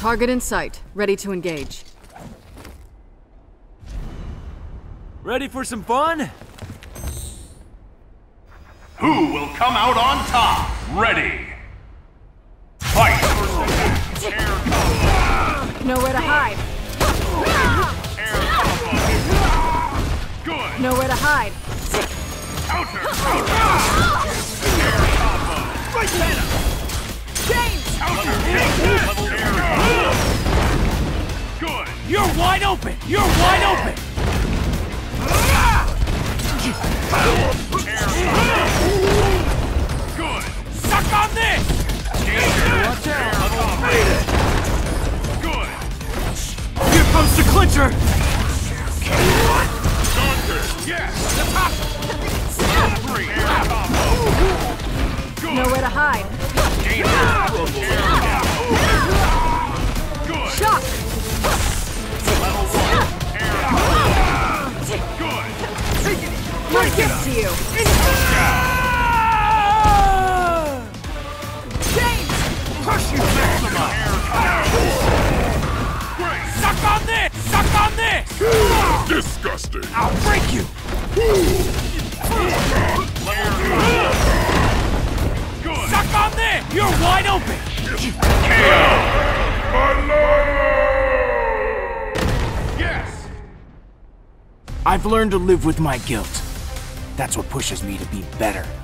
Target in sight. Ready to engage. Ready for some fun? Who will come out on top? Ready! Fight! Nowhere to hide. Good! Nowhere to hide. Counter! Right, Venom! James! Good! You're wide open! You're wide open! Good! Suck on this! Watch out! Good! Here comes the clincher! Dante! Yes! Three! Good! Nowhere to hide. Good! Shock! Level 1! Good! My gift to you! James! Crush you, Maxima! Great! Suck on this! Suck on this! Disgusting! I'll break you! Good! Suck on this! You're wide open! KO! Yes! I've learned to live with my guilt. That's what pushes me to be better.